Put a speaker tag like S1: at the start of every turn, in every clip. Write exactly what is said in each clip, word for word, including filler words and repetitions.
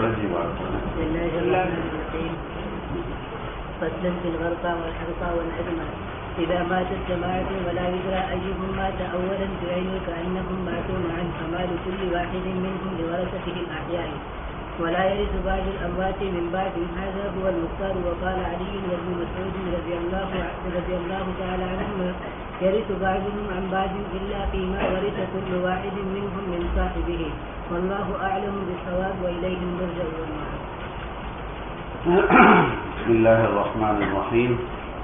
S1: پڑھیں جی بات پڑھیں.
S2: فصل في الغرقى والحرقى والعدمى إذا مات الجماعة ولا يدرى أيهم مات أولا بعين كأنهم ماتوا معا فمال كل واحد منهم لورثته الأحياء ولا يرث بعض الأموات من بعد هذا هو المختار. وقال علي وابن مسعود رضي الله رضي الله تعالى عنهما يرث بعضهم عن بعض إلا فيما ورث كل واحد منهم من صاحبه والله أعلم بالصواب وإليه المرجع والمآب.
S1: بسم اللہ الرحمن الرحیم.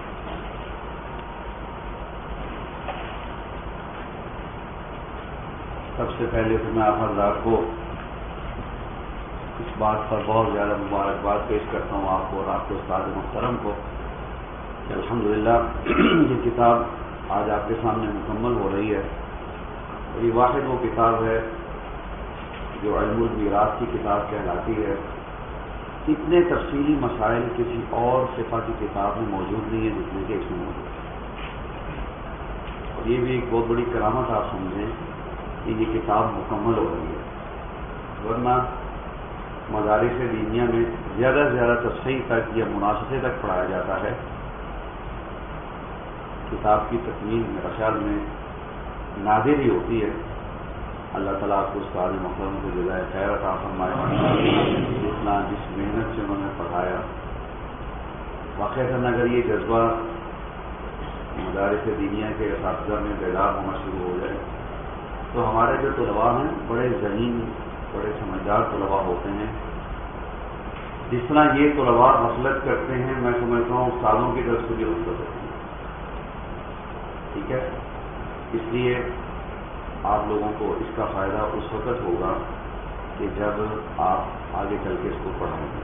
S1: سب سے پہلے تو میں آپ حضرات کو اس بات پر بہت زیادہ مبارکباد پیش کرتا ہوں آپ کو اور آپ کے استاد محترم کو کہ الحمدللہ یہ کتاب آج آپ کے سامنے مکمل ہو رہی ہے. اور یہ واحد وہ کتاب ہے جو علم المیراث کی کتاب کہلاتی ہے. اتنے تفصیلی مسائل کسی اور فقہ کی کتاب میں موجود نہیں ہے جتنے کہ اس میں موجود ہے. اور یہ بھی ایک بہت بڑی کرامت آپ سمجھیں کہ یہ کتاب مکمل ہو رہی ہے. ورنہ مدارس دینیہ میں زیادہ سے زیادہ تصحیح تک یا مناسبے تک پڑھایا جاتا ہے. کتاب کی تکمیل میرا خیال میں نادر ہی ہوتی ہے. اللہ تعالیٰ آپ کو استاد محترم کو جزائے خیر عطا فرمائے. جتنا جس محنت سے انہوں نے پڑھایا واقعہ اگر یہ جذبہ مدارس دینیہ کے اساتذہ میں بیدار ہونا شروع ہو جائے تو ہمارے جو طلباء ہیں بڑے ذہین بڑے سمجھدار طلباء ہوتے ہیں. جس طرح یہ طلباء غفلت کرتے ہیں میں سمجھتا ہوں استادوں کی طرف سے بھی غفلت ہوتی ہے. ٹھیک ہے. اس لیے آپ لوگوں کو اس کا فائدہ اس وقت ہوگا کہ جب آپ آگے چل کے اس کو پڑھیں گے.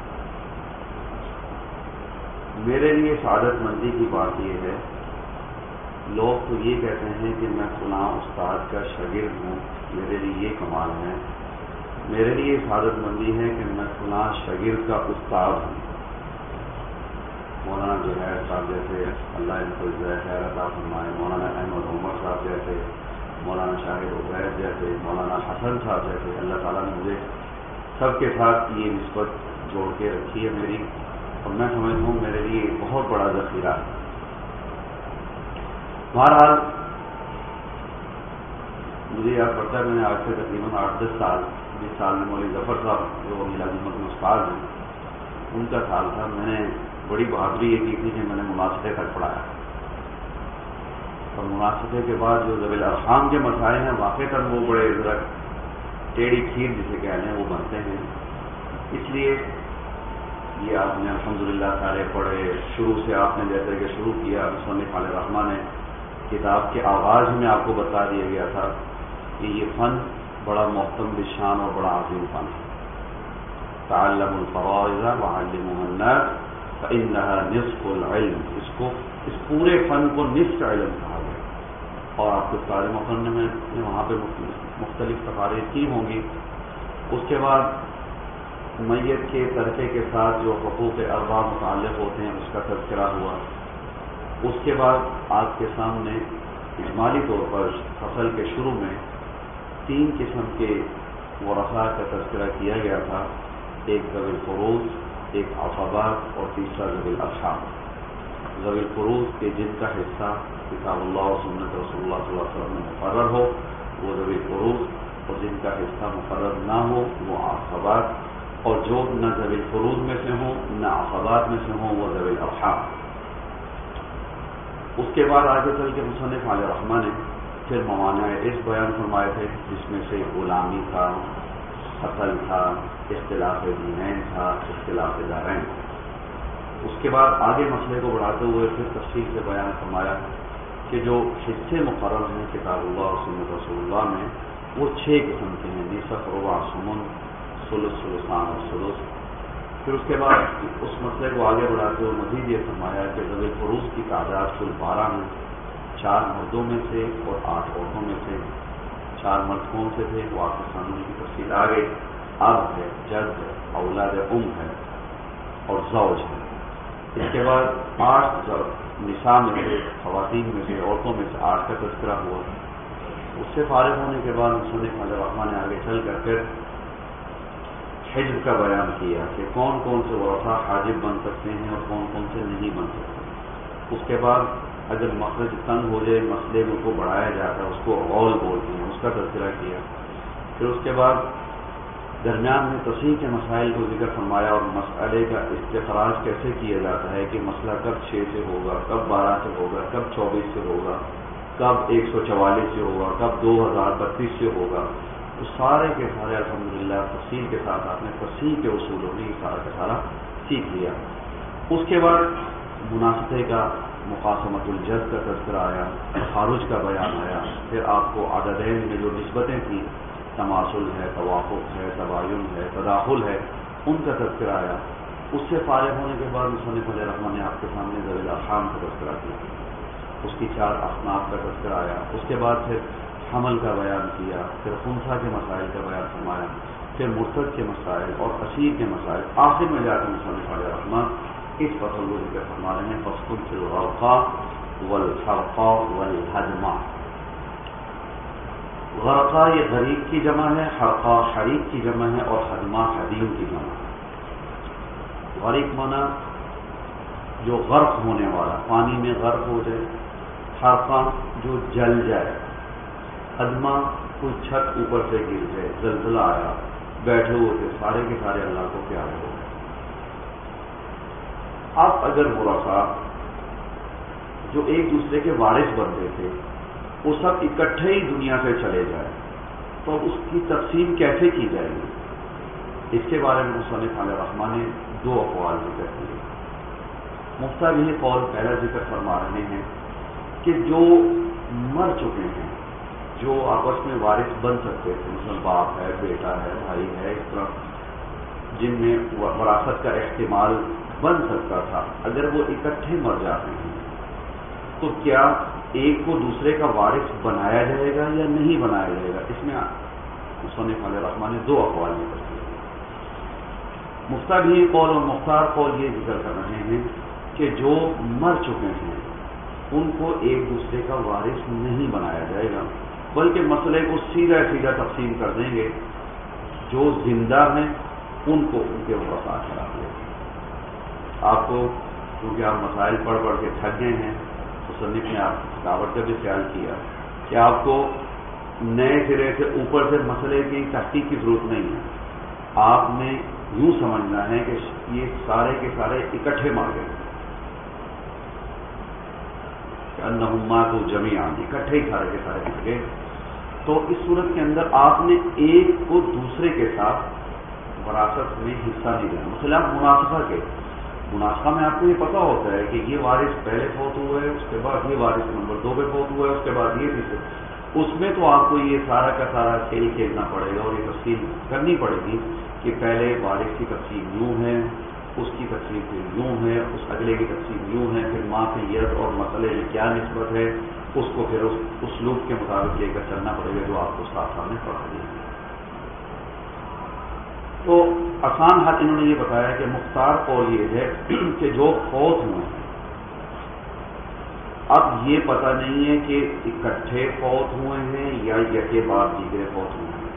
S1: میرے لیے سعادت مندی کی بات یہ ہے لوگ تو یہ کہتے ہیں کہ میں فلاں استاد کا شاگرد ہوں, میرے لیے یہ کمال ہے. میرے لیے سعادت مندی ہے کہ میں فلاں شاگرد کا استاد ہوں. مولانا جوہیر صاحب جیسے اللہ ان کو خیر عطا فرمائے, مولانا احمد عمر صاحب جیسے, مولانا شاہد عبید جیسے, مولانا حسن صاحب جیسے, اللہ تعالیٰ نے مجھے سب کے ساتھ یہ نسبت جوڑ کے رکھی ہے میری, اور میں سمجھتا ہوں میرے لیے بہت بڑا ذخیرہ ہے. بہرحال مجھے یاد پڑتا ہے میں نے آج سے تقریباً آٹھ دس سال جس سال میں مولوی ظفر صاحب جو میلاد النبی میں استاد ہیں ان کا سال تھا, میں نے بڑی بہادری یہ کی تھی کہ میں نے مناسبے تک پڑھایا. اور مناسبے کے بعد جو ذوی الارحام کے مسائل ہیں واقع کر وہ بڑے ذرا ٹیڑھی کھیر جسے کہتے ہیں وہ بنتے ہیں. اس لیے یہ آپ نے الحمدللہ سارے پڑھے. شروع سے آپ نے جیسے کہ شروع کیا مصنف علیہ الرحمٰن نے کتاب کے آغاز میں آپ کو بتا دیا گیا تھا کہ یہ فن بڑا محترم بشان اور بڑا عظیم فن ہے. تعلم الفرائض وعلموها الناس فإنها نصف العلم. اس کو اس پورے فن کو نصف علم کہا گیا. اور آپ کے سارے محترم میں وہاں پہ مختلف تقاریر کی ہوں گی. اس کے بعد میت کے ترکے کے ساتھ جو حقوق اربع متعلق ہوتے ہیں اس کا تذکرہ ہوا. اس کے بعد آپ کے سامنے اجمالی طور پر فصل کے شروع میں تین قسم کے ورثاء کا تذکرہ کیا گیا تھا. ایک ذوی الفروض, ایک عصبات اور تیسرا ذوی الارحام. ذوی الفروض کے جن کا حصہ کتاب اللہ و سنت رسول اللہ صلی اللہ علیہ وسلم میں مقرر ہو وہ ذوی الفروض, اور جن کا حصہ مقرر نہ ہو وہ عصبات, اور جو نہ ذوی الفروض میں سے ہوں نہ عصبات میں سے ہوں وہ ذوی الارحام. اس کے بعد آگے چل کے مصنف علیہ الرحمٰن نے پھر موانع اس بیان فرمائے تھے جس میں سے غلامی تھا, قتل تھا, اختلاف دینین تھا, اختلاف دارین. اس کے بعد آگے مسئلے کو بڑھاتے ہوئے پھر تفصیل سے بیان فرمایا کہ جو حصے مقرر ہیں کتاب اللہ اور سنت رسول اللہ میں وہ چھ قسم کے ہیں. نصف, ربع, ثمن, ثلث, ثلثان اور ثلث. پھر اس کے بعد اس مسئلے کو آگے بڑھاتے ہوئے مزید یہ فرمایا کہ ذوی الفروض کی تعداد کل بارہ ہیں, چار مردوں میں سے اور آٹھ عورتوں میں سے. چار مرد کون سے تھے وہ آپ کے سامنے کی تفصیل آگے اب ہے, جد ہے, اولاد ام ہے اور زوج ہے. اس کے بعد آٹھ نساء میں سے, خواتین میں سے, عورتوں میں سے آٹھ کا تذکرہ ہوا. اس سے فارغ ہونے کے بعد مصنف علیہ الرحمٰن نے آگے چل کر پھر حجب کا بیان کیا کہ کون کون سے ورثہ حاجب بن سکتے ہیں اور کون کون سے نہیں بن سکتے. اس کے بعد اگر مخرج تنگ ہو جائے مسئلے میں کو بڑھایا جاتا ہے اس کو غول بولتے ہیں, اس کا تذکرہ کیا. پھر اس کے بعد درمیان میں تصحیح کے مسائل کو ذکر فرمایا اور مسئلے کا استخراج کیسے کیا جاتا ہے کہ مسئلہ کب چھ سے ہوگا, کب بارہ سے ہوگا, کب چوبیس سے ہوگا, کب ایک سو چوالیس سے ہوگا, کب دو ہزار بتیس سے ہوگا. تو سارے کے سارے الحمدللہ تفصیل کے ساتھ آپ نے تصحیح کے اصولوں میں سارا کا سارا سیکھ لیا. اس کے بعد مناسبے کا مقاسمت الجد کا تذکرہ آیا, خارج کا بیان آیا. پھر آپ کو عددین میں جو نسبتیں تھیں, تماثل ہے, توافق ہے, تباین ہے, تداخل ہے, ان کا تذکرہ آیا. اس سے فارغ ہونے کے بعد مصنف علیہ الرحمٰن نے آپ کے سامنے ذوی الارحام کا تذکرہ کیا, اس کی چار اصناف کا تذکرہ آیا. اس کے بعد پھر حمل کا بیان کیا, پھر خنثی کے مسائل کا بیان فرمایا, پھر مرتد کے مسائل اور اسیر کے مسائل. آخر میں جا کے مصنف علیہ الرحمٰن اس فصل کو ذکر فرما رہے ہیں, فصل فی الغرقہ والحرقہ والہدمہ. غرقہ یہ غریق کی جمع ہے, حرقہ حریق کی جمع ہے, اور ہدمہ حدیم کی جمع ہے. غریق مانا جو غرق ہونے والا, پانی میں غرق ہو جائے. حرقہ جو جل جائے. ہدمہ کوئی چھت اوپر سے گر جائے, زلزلہ آیا, بیٹھے ہوئے تھے سارے کے سارے اللہ کو پیارے ہو گئے. اب اگر ورثہ جو ایک دوسرے کے وارث بنتے تھے وہ سب اکٹھے ہی دنیا سے چلے جائیں تو اس کی تقسیم کیسے کی جائے گی, اس کے بارے میں مصنف علیہ الرحمٰن نے دو اقوال ذکر کیے. مفتی یہ قول پہلا ذکر فرما رہے ہیں کہ جو مر چکے ہیں, جو آپس میں وارث بن سکتے تھے, مثلا باپ ہے, بیٹا ہے, بھائی ہے, اس طرح جن میں وراثت کا احتمال بن سکتا تھا, اگر وہ اکٹھے مر جاتے ہیں تو کیا ایک کو دوسرے کا وارث بنایا جائے گا یا نہیں بنایا جائے گا. اس میں مصنف علیہ الرحمٰن نے دو اقوال ذکر کیے. مفتی بھی قول اور مختار قول یہ ذکر کر رہے ہیں کہ جو مر چکے ہیں ان کو ایک دوسرے کا وارث نہیں بنایا جائے گا, بلکہ مسئلے کو سیدھا سیدھا تقسیم کر دیں گے. جو زندہ ہیں ان کو ان کے ورثاء کرا دیں گے. آپ کو کیونکہ آپ مسائل پڑھ پڑھ کے تھک گئے ہیں, مصنف نے آپ دعوت کا بھی خیال کیا کہ آپ کو نئے سرے سے اوپر سے مسئلے کی تحقیق کی ضرورت نہیں ہے. آپ نے یوں سمجھنا ہے کہ یہ سارے کے سارے اکٹھے مر گئے, انہم ماتوا جمیعا, اکٹھے ہی سارے کے سارے مر گئے. تو اس صورت کے اندر آپ نے ایک کو دوسرے کے ساتھ وراثت میں حصہ نہیں دینا. مثلا مناسبہ کے مناسبہ میں آپ کو یہ پتا ہوتا ہے کہ یہ وارث پہلے فوت ہوئے, اس کے بعد یہ وارث نمبر دو پہ فوت ہوا ہے, اس کے بعد یہ تیسرے. اس میں تو آپ کو یہ سارا کا سارا کھیل کھیلنا پڑے گا اور یہ تفصیل کرنی پڑے گی کہ پہلے وارث کی تقسیم یوں ہے, اس کی تقسیم پھر یوں ہے, اس اگلے کی تقسیم یوں ہے, پھر ماں کی ید اور مسئلے میں کیا نسبت ہے, اس کو پھر اس اسلوب کے مطابق لے کر چلنا پڑے گا جو آپ کو ساتھ سامنے پڑھا دیا. تو آسان حل انہوں نے یہ بتایا کہ مختار قول یہ ہے کہ جو فوت ہوئے ہیں, اب یہ پتہ نہیں ہے کہ اکٹھے فوت ہوئے ہیں یا یکے بعد دیگرے فوت ہوئے ہیں.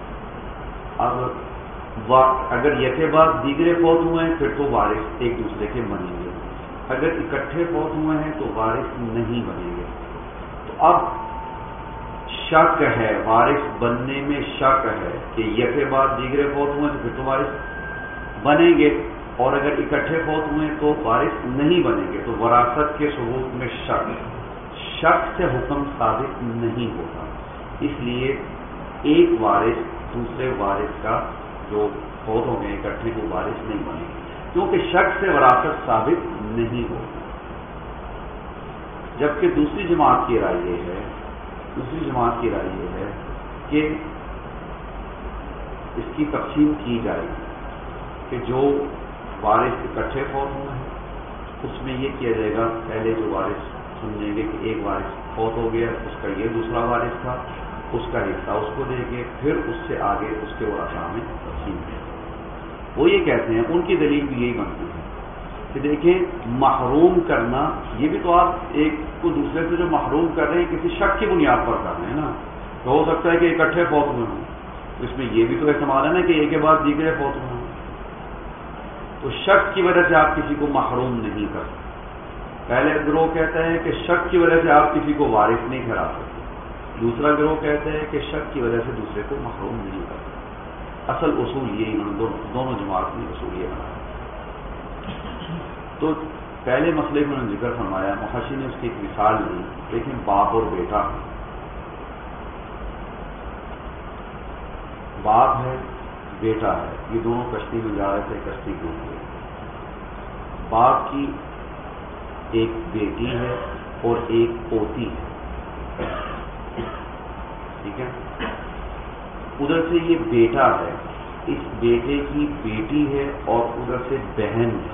S1: اب اگر یکے بعد دیگرے فوت ہوئے ہیں پھر تو وارث ایک دوسرے کے بنیں گے, اگر اکٹھے فوت ہوئے ہیں تو وارث نہیں بنیں گے. تو اب شک ہے, وارث بننے میں شک ہے کہ یکے بعد دیگرے فوت ہوئے تو پھر تو وارث بنیں گے, اور اگر اکٹھے فوت ہوئے تو وارث نہیں بنیں گے. تو وراثت کے ثبوت میں شک شک سے حکم ثابت نہیں ہوتا, اس لیے ایک وارث دوسرے وارث کا جو فوت ہوں گے اکٹھے وہ وارث نہیں بنے گے, کیونکہ شک سے وراثت ثابت نہیں ہوتی. جبکہ دوسری جماعت کی رائے یہ ہے دوسری جماعت کی رائے یہ ہے کہ اس کی تقسیم کی جائے کہ جو وارث اکٹھے فوت ہوئے ہیں اس میں یہ کیا جائے گا, پہلے جو وارث سمجھیں گے کہ ایک وارث فوت ہو گیا, اس کا یہ دوسرا وارث تھا, اس کا حصہ اس کو دیں گے, پھر اس سے آگے اس کے ورثاء میں تقسیم ہے. وہ یہ کہتے ہیں, ان کی دلیل بھی یہی بنتی ہے کہ دیکھیں محروم کرنا, یہ بھی تو آپ ایک کو دوسرے سے جو محروم کر رہے ہیں کسی شک کی بنیاد پر کر رہے ہیں نا. تو ہو سکتا ہے کہ اکٹھے فوت ہوئے ہوں, تو اس میں یہ بھی تو احتمال ہے نا کہ ایک کے بعد دیگرے فوت ہوئے ہوں. تو شک کی وجہ سے آپ کسی کو محروم نہیں کر سکتے. پہلے گروہ کہتا ہے کہ شک کی وجہ سے آپ کسی کو وارث نہیں ٹھہرا سکتے. دوسرا گروہ کہتا ہے کہ شک کی وجہ سے دوسرے کو محروم نہیں کر سکتے. اصل اصول یہی انہوں نے دونوں جماعت نے اصول یہ بنایا. تو پہلے مسئلے کو انہوں نے ذکر فرمایا, محشی نے اس کی ایک مثال لی, لیکن باپ اور بیٹا, باپ ہے بیٹا ہے, یہ دونوں کشتی میں جا رہے تھے, کشتی ڈوب گئی. باپ کی ایک بیٹی ہے اور ایک پوتی ہے, ٹھیک ہے. ادھر سے یہ بیٹا ہے, اس بیٹے کی بیٹی ہے اور ادھر سے بہن ہے.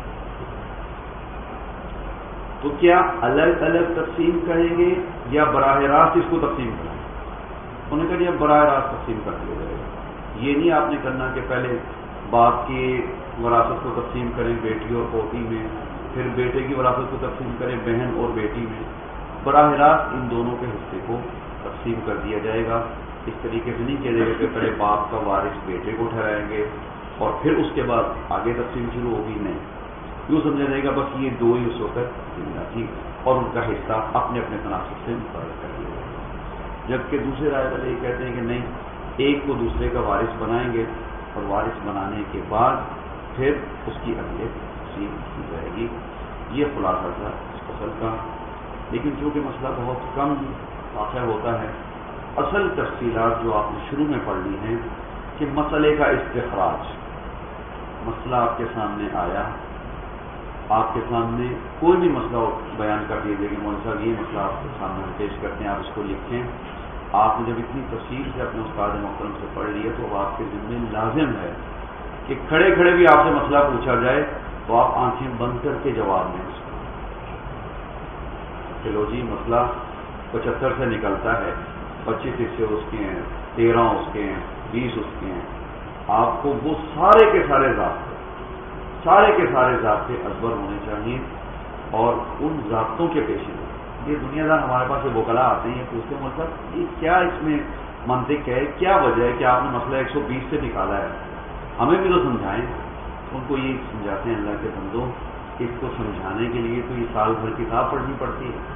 S1: تو کیا الگ الگ تقسیم کریں گے یا براہ راست اس کو تقسیم کریں گے؟ انہوں نے کہا جی اب براہ راست تقسیم کر دیا جائے گا. یہ نہیں آپ نے کرنا کہ پہلے باپ کی وراثت کو تقسیم کریں بیٹی اور پوتی میں, پھر بیٹے کی وراثت کو تقسیم کریں بہن اور بیٹی میں. براہ راست ان دونوں کے حصے کو تقسیم کر دیا جائے گا. اس طریقے سے نہیں کیا جائے گا کہ پہلے باپ کا وارث بیٹے کو ٹھہرائیں گے اور پھر اس کے بعد آگے تقسیم شروع ہوگی. نہیں, یوں سمجھا جائے گا بس یہ دو ہی اس وقت زندہ تھی اور ان کا حصہ اپنے اپنے تناسب سے مقرر کر دیا جائے گا. جبکہ دوسرے رائے والے یہ کہتے ہیں کہ نہیں, ایک کو دوسرے کا وارث بنائیں گے اور وارث بنانے کے بعد پھر اس کی اگلے تقسیم کی جائے گی. یہ خلاصہ تھا اس فصل کا. لیکن چونکہ مسئلہ بہت کم واقع ہوتا ہے, اصل تفصیلات جو آپ نے شروع میں پڑھ لی ہیں کہ مسئلے کا استخراج, مسئلہ آپ کے سامنے آیا, آپ کے سامنے کوئی بھی مسئلہ بیان کر دیا جائے کہ مولوی صاحب یہ مسئلہ آپ کے سامنے پیش کرتے ہیں, آپ اس کو لکھیں. آپ نے جب اتنی تفصیل سے اپنے استاد محترم سے پڑھ لیا تو آپ کے ذمہ لازم ہے کہ کھڑے کھڑے بھی آپ سے مسئلہ پوچھا جائے تو آپ آنکھیں بند کر کے جواب دیں اس کا. چلو جی مسئلہ پچہتر سے نکلتا ہے, پچیس حصے اس کے ہیں, تیرہ اس کے ہیں, بیس اس کے ہیں, آپ کو وہ سارے کے سارے ضابطے سارے کے سارے ضابطے ازبر ہونے چاہیے. اور ان ضابطوں کے پیش میں یہ دنیا دار ہمارے پاس یہ وکلا آتے ہیں, یہ پوچھتے ہیں مطلب یہ کیا اس میں منطق ہے, کیا وجہ ہے کہ آپ نے مسئلہ ایک سو بیس سے نکالا ہے, ہمیں بھی تو سمجھائیں. ان کو یہ سمجھاتے ہیں اللہ کے بندوں, اس کو سمجھانے کے لیے تو یہ سال بھر کتاب پڑھنی پڑتی ہے,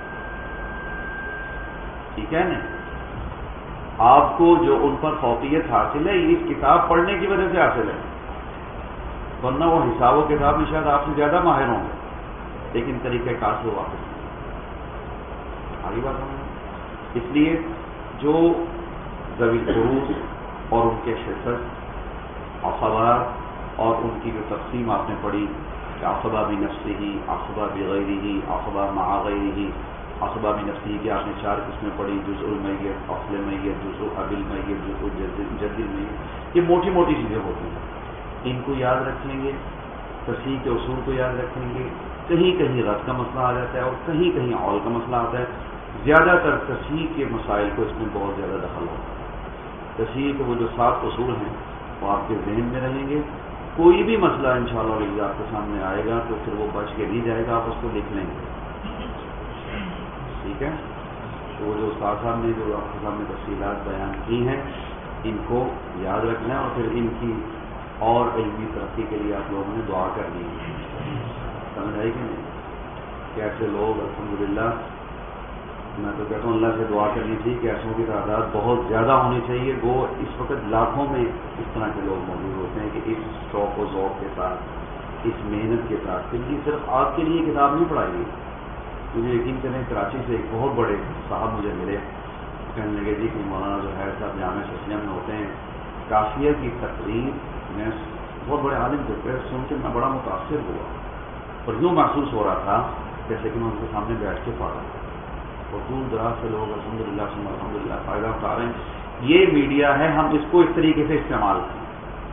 S1: ٹھیک ہے نا. آپ کو جو ان پر فوقیت حاصل ہے یہ اس کتاب پڑھنے کی وجہ سے حاصل ہے, ورنہ وہ حساب و کتاب میں شاید آپ سے زیادہ ماہر ہوں گے, لیکن طریقہ کار سے واپس نہیں. آگے بات ہوں. اس لیے جو ذوی الفروض اور ان کے حصص عصبات اور ان کی جو تقسیم آپ نے پڑھی کہ عصبہ بنفسہ, عصبہ بغیرہ, عصبہ مع غیرہ, عصبہ بنفسہ کی آپ نے چار قسمیں پڑھی, جزء المیت, اصل میت, جزء اب المیت, جزء جد المیت. یہ موٹی موٹی چیزیں ہوتی ہیں, ان کو یاد رکھیں گے, تصحیح کے اصول کو یاد رکھیں گے. کہیں کہیں رد کا مسئلہ آ جاتا ہے اور کہیں کہیں اول کا مسئلہ آتا ہے. زیادہ تر تصحیح کے مسائل کو اس میں بہت زیادہ دخل ہوتا ہے. تصحیح کے وہ جو سات اصول ہیں وہ آپ کے ذہن میں رہیں گے. کوئی بھی مسئلہ انشاءاللہ علیہ آپ کے سامنے آئے گا تو پھر وہ بچ کے نہیں جائے گا, آپ اس کو لکھ لیں گے, ٹھیک ہے. تو وہ جو استاد صاحب نے جو آپ کے سامنے تفصیلات بیان کی ہیں ان کو یاد رکھنا ہے, اور پھر ان کی اور علمی ترقی کے لیے آپ لوگوں نے دعا کرنی ہے. سمجھ آئی کہ نہیں کہ ایسے لوگ الحمدللہ, میں تو کہتا ہوں اللہ سے دعا کرنی چاہیے کہ ایسوں کی تعداد بہت زیادہ ہونی چاہیے. وہ اس وقت لاکھوں میں اس طرح کے لوگ موجود ہوتے ہیں کہ اس شوق و ذوق کے ساتھ, اس محنت کے ساتھ, کیونکہ صرف آپ کے لیے کتاب نہیں پڑھائی گئی. مجھے یقین کریں کراچی سے ایک بہت بڑے صاحب مجھے ملے, کہنے لگے جی کہ مولانا جو ہے صاحب جامعہ شفیہ میں ہوتے ہیں, کافیہ کی تقریر میں بہت بڑے عالم جو کہ سن کے میں بڑا متاثر ہوا اور یوں محسوس ہو رہا تھا جیسے کہ میں ان کے سامنے بیٹھ کے پڑھ رہا تھا. اور دور دراز سے لوگ الحمدللہ الحمدللہ فائدہ اٹھا رہے ہیں. یہ میڈیا ہے, ہم اس کو اس طریقے سے استعمال کریں.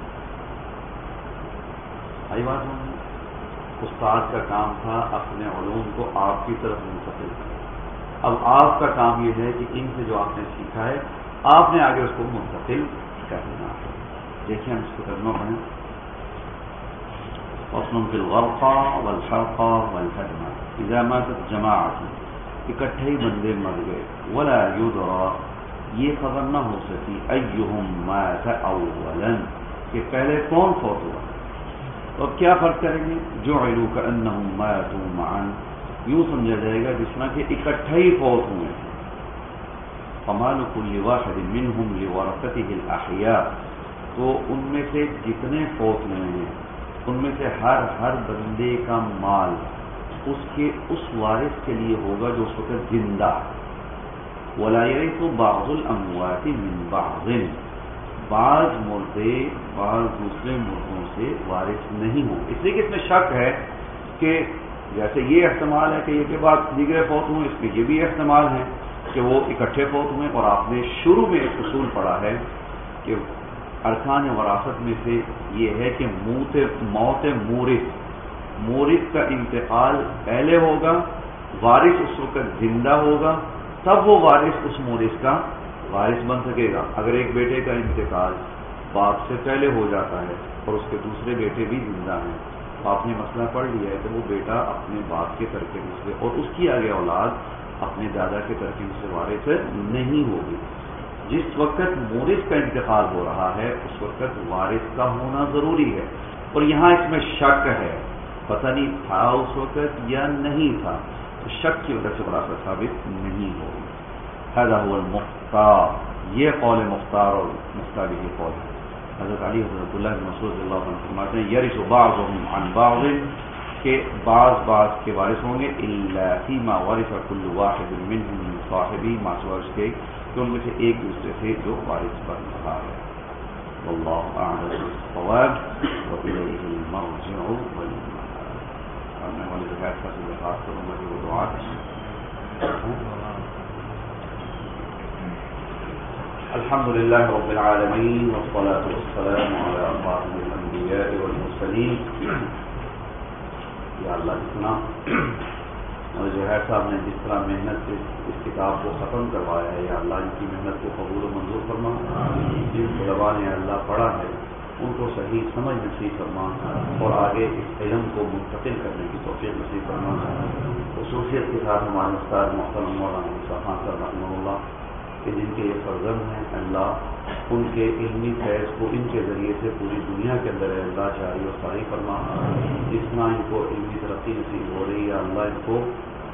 S1: آئی بات ہوں. استاد کا کام تھا اپنے علوم کو آپ کی طرف منتقل کرنا. اب آپ کا کام یہ ہے کہ ان سے جو آپ نے سیکھا ہے آپ نے آگے اس کو منتقل کرنا ہے. دیکھیں ہم اس کو ترجمہ پڑھیں. فصل فی الغرقہ والحلقہ والہدمہ اذا ماتت جماعت, اکٹھے ہی بندے مر گئے. ولا یدرا, یہ خبر نہ ہو سکی ایہم مات اولا, کہ پہلے کون فوت ہوا. تو اب کیا فرض کریں گے؟ جعلوا کأنہم ماتوا معا، یوں سمجھا جائے گا جس طرح کہ اکٹھے ہی فوت ہوئے ہیں. فمال كل واحد منهم لورثته الاحیاء، تو ان میں سے جتنے فوت ہوئے ہیں ان میں سے ہر ہر بندے کا مال اس کے اس وارث کے لیے ہوگا جو اس وقت زندہ. ولا يرث بعض الاموات من بعض، بعض مردے بعض دوسرے مردوں سے وارث نہیں ہوں. اس لیے کہ اس میں شک ہے کہ جیسے یہ احتمال ہے کہ یہ کے بعد دیگرے فوت ہوئے، اس میں یہ بھی احتمال ہے کہ وہ اکٹھے فوت ہوئے. اور آپ نے شروع میں ایک اصول پڑھا ہے کہ ارکان وراثت میں سے یہ ہے کہ موت موت مورث مورث کا انتقال پہلے ہوگا، وارث اس وقت زندہ ہوگا، تب وہ وارث اس مورث کا وارث بن سکے گا. اگر ایک بیٹے کا انتقال باپ سے پہلے ہو جاتا ہے اور اس کے دوسرے بیٹے بھی زندہ ہیں، تو آپ نے مسئلہ پڑھ لیا ہے کہ وہ بیٹا اپنے باپ کے ترکے سے اور اس کی آگے اولاد اپنے دادا کے ترکیب سے وارث نہیں ہوگی. جس وقت مورث کا انتقال ہو رہا ہے اس وقت وارث کا ہونا ضروری ہے. اور یہاں اس میں شک ہے، پتہ نہیں تھا اس وقت یا نہیں تھا، تو شک کی وجہ سے وراثت ثابت نہیں ہوگی. هذا هو المختار، یہ قول مختار اور مختاری یہ قول ہے. حضرت علی حضرت اللہ بن مسعود رضی اللہ عنہ فرماتے ہیں یرث بعضهم عن بعض، کہ بعض بعض کے وارث ہوں گے الا فيما ورث كل واحد منهم من صاحبه، ما سوا اس کے کہ ان میں سے ایک دوسرے سے جو وارث بن رہا ہے. واللہ اعلم بالصواب واليه المرجع والمآب. اور میں والد زکات کا خاص کروں گا کہ وہ دعا الحمد للہ رب العالمین والصلاة والسلام علی خاتم الانبیاء والمرسلین. یا اللہ جتنا اور زہیر صاحب نے جس طرح محنت سے اس کتاب کو ختم کروایا ہے، یا اللہ ان کی محنت کو قبول و منظور فرما. جن طلباء نے اللہ پڑھا ہے ان کو صحیح سمجھ نصیب فرما اور آگے اس علم کو منتقل کرنے کی توفیق نصیب فرما. خصوصیت کے ساتھ ہمارے استاد محترم مولانا مصطفیٰ خان صاحب رحمہ اللہ کہ جن کے یہ فرزند ہیں، اللہ ان کے علمی فیض کو ان کے ذریعے سے پوری دنیا کے اندر اللہ جاری و ساری فرما. جس طرح ان کو علمی ترقی نصیب ہو رہی ہے اللہ ان کو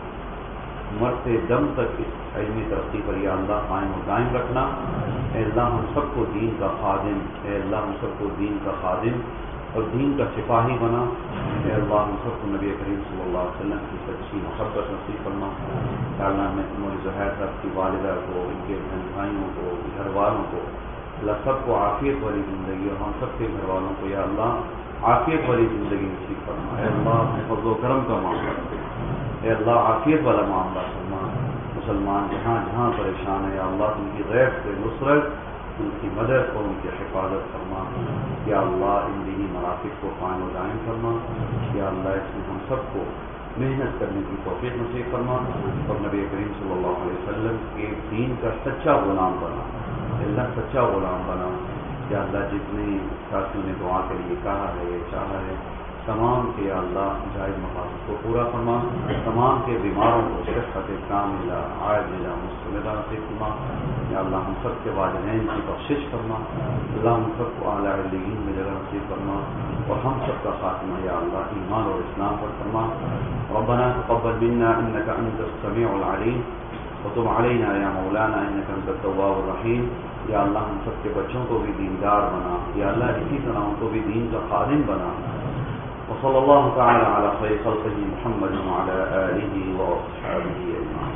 S1: مرتے دم تک اس علمی ترقی پر یا اللہ قائم و دائم رکھنا. اے اللہ ہم سب کو دین کا خادم، اے اللہ ہم سب کو دین کا خادم اور دین کا سپاہی بنا. اے اللہ ہم سب کو نبی کریم صلی اللہ علیہ وسلم کی سچی محبت نصیب فرما. اے اللہ میں مولانا زہیر صاحب کی والدہ کو، ان کے بہن بھائیوں کو، گھر والوں کو، اللہ سب کو عافیت والی زندگی اور ہم سب کے گھر والوں کو یا اللہ عافیت والی زندگی نصیب فرما. اے اللہ اپنے فضل و کرم کا معاملہ کرے. اے اللہ عافیت والا معاملہ فرما. مسلمان جہاں جہاں پریشان ہے یا اللہ ان کی غیب سے نصرت، ان کی مدد اور ان کی حفاظت فرما. یا اللہ ان دینی مرافق کو قائم و دائم فرما. یا اللہ اس میں ہم سب کو محنت کرنے کی توفیق نصیب فرما اور نبی کریم صلی اللہ علیہ وسلم کے دین کا سچا غلام بنا. اللہ سچا غلام بنا. یا اللہ جتنے ساتھیوں نے دعا کے لیے کہا ہے، چاہا ہے، تمام کے یا اللہ جائز مقاصد کو پورا فرما. تمام کے بیماروں کو صحت کاملہ عاجلہ مستمرہ نصیب فرما. یا اللہ ہم سب کے والدین کی بخشش فرما. اللہ ہم سب کو اعلیٰ علیین میں جگہ نصیب فرما اور ہم سب کا خاتمہ یا اللہ ایمان اور اسلام پر فرما. ربنا تقبل منا انك انت السميع العليم وتب علينا يا مولانا انك انت التواب الرحيم. یا اللہ ہم سب کے بچوں کو بھی دیندار بنا. یا اللہ اسی طرح ان کو بھی دین کا خادم بنا. وصلی اللہ تعالی علی خیر خلقہ محمد وعلی آلہ واصحابہ اجمعین.